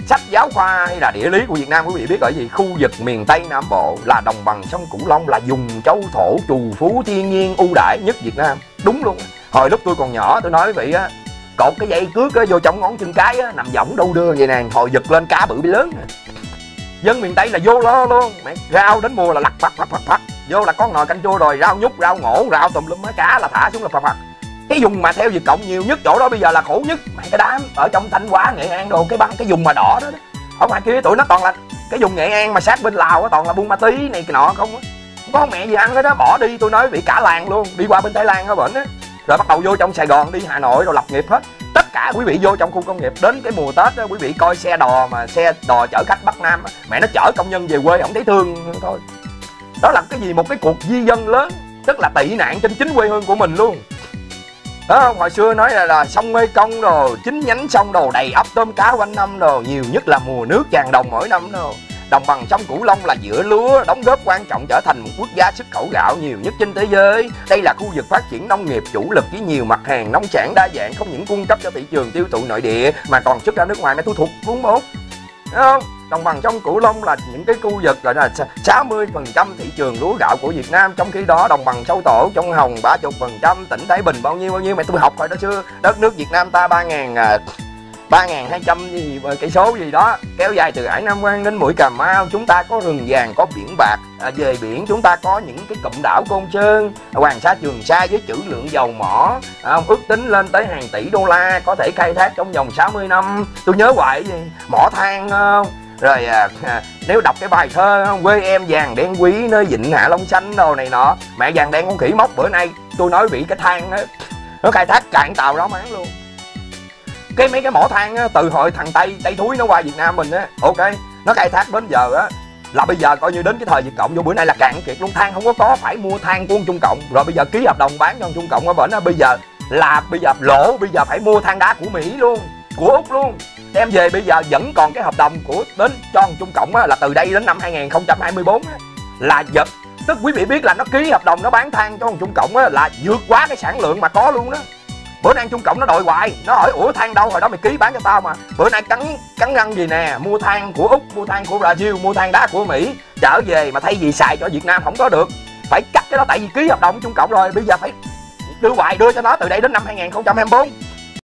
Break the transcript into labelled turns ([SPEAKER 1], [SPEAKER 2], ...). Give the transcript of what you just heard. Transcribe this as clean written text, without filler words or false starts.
[SPEAKER 1] sách giáo khoa hay là địa lý của Việt Nam quý vị biết ở gì? Khu vực miền Tây Nam Bộ là đồng bằng sông Cửu Long, là vùng châu thổ trù phú thiên nhiên ưu đãi nhất Việt Nam. Đúng luôn. Hồi lúc tôi còn nhỏ tôi nói quý vị á, cột cái dây cước á vô trong ngón chân cái á, nằm võng đâu đưa vậy nè, hồi giật lên cá bự bị lớn nè. Dân miền Tây là vô lo luôn, mẹ rau đến mùa là lặt phặt, vô là có nồi canh chua rồi, rau nhút, rau ngổ, rau tùm lum, cá là thả xuống là phặt. Cái vùng mà theo Việt Cộng nhiều nhất chỗ đó bây giờ là khổ nhất, mẹ cái đám ở trong Thanh Hóa, Nghệ An đồ, cái vùng mà đỏ đó, ở ngoài kia tụi nó toàn là cái vùng Nghệ An mà sát bên Lào á, toàn là buôn ma túy này cái nọ không á, không có mẹ gì ăn hết đó, bỏ đi. Tôi nói bị cả làng luôn, đi qua bên Thái Lan ở bển á, rồi bắt đầu vô trong Sài Gòn, đi Hà Nội rồi lập nghiệp hết. Tất cả quý vị vô trong khu công nghiệp, đến cái mùa Tết đó, quý vị coi xe đò mà xe đò chở khách Bắc Nam á, mẹ nó chở công nhân về quê không thấy thương thôi. Đó là cái gì? Một cái cuộc di dân lớn, tức là tị nạn trên chính quê hương của mình luôn. Đó không? Hồi xưa nói là sông Mê Công đồ, chính nhánh sông đồ đầy ắp tôm cá quanh năm đồ, nhiều nhất là mùa nước tràn đồng mỗi năm đồ. Đồng bằng sông Cửu Long là giữa lúa, đóng góp quan trọng trở thành một quốc gia xuất khẩu gạo nhiều nhất trên thế giới. Đây là khu vực phát triển nông nghiệp chủ lực với nhiều mặt hàng nông sản đa dạng, không những cung cấp cho thị trường tiêu thụ nội địa mà còn xuất ra nước ngoài mới thu thuộc vốn một. Đúng không? Đồng bằng sông Cửu Long là những cái khu vực gọi là 60% thị trường lúa gạo của Việt Nam, trong khi đó đồng bằng sâu tổ trong Hồng 30%, tỉnh Thái Bình bao nhiêu mày tôi học hồi đó xưa. Đất nước Việt Nam ta 3.200 cây số gì đó, kéo dài từ Hải Nam Quan đến mũi Cà Mau. Chúng ta có rừng vàng, có biển bạc, về biển chúng ta có những cái cụm đảo Côn Sơn, Hoàng Sa, Trường Sa với trữ lượng dầu mỏ ước tính lên tới hàng tỷ đô la, có thể khai thác trong vòng 60 năm. Tôi nhớ hoài gì mỏ than không? Rồi nếu đọc cái bài thơ không? Quê em vàng đen quý nơi vịnh Hạ Long xanh đồ này nọ, mẹ vàng đen con khỉ mốc. Bữa nay tôi nói bị cái than á, nó khai thác cạn tàu đó máng luôn. Cái mấy cái mỏ than á, từ hồi thằng Tây Thúi nó qua Việt Nam mình á, ok, nó khai thác đến giờ á, là bây giờ coi như đến cái thời Việt Cộng vô bữa nay là cạn kiệt luôn. Than không có, phải mua than của Trung Cộng, rồi bây giờ ký hợp đồng bán cho Trung Cộng ở bển á, bây giờ lỗ, bây giờ phải mua than đá của Mỹ luôn, của Úc luôn, đem về. Bây giờ vẫn còn cái hợp đồng của đến cho Trung Cộng á, là từ đây đến năm 2024 á, là giật. Tức quý vị biết là nó ký hợp đồng nó bán than cho Trung Cộng á, là vượt quá cái sản lượng mà có luôn đó. Bữa nay Trung Cộng nó đòi hoài, nó hỏi ủa than đâu, hồi đó mày ký bán cho tao mà. Bữa nay cắn răng gì nè, mua than của Úc, mua than của Brazil, mua than đá của Mỹ trở về, mà thay vì xài cho Việt Nam không có được, phải cắt cái đó tại vì ký hợp đồng với Trung Cộng rồi. Bây giờ phải đưa cho nó từ đây đến năm 2024.